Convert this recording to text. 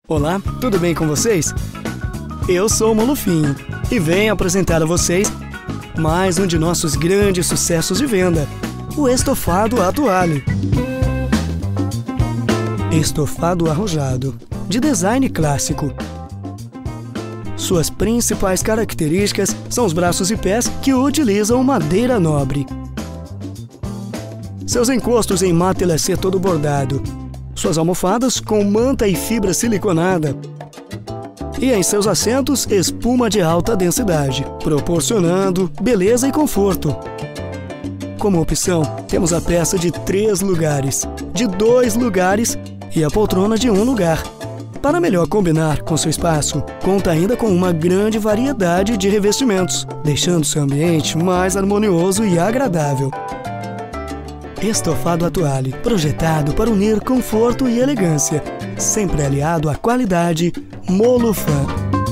Olá, tudo bem com vocês? Eu sou o Molufinho e venho apresentar a vocês mais um de nossos grandes sucessos de venda, o estofado à toalha. Estofado arrojado, de design clássico. Suas principais características são os braços e pés que utilizam madeira nobre. Seus encostos em matelacê todo bordado. Suas almofadas com manta e fibra siliconada. E em seus assentos, espuma de alta densidade, proporcionando beleza e conforto. Como opção, temos a peça de 3 lugares, de 2 lugares e a poltrona de 1 lugar. Para melhor combinar com seu espaço, conta ainda com uma grande variedade de revestimentos, deixando seu ambiente mais harmonioso e agradável. Estofado à toalha, projetado para unir conforto e elegância, sempre aliado à qualidade Molufan.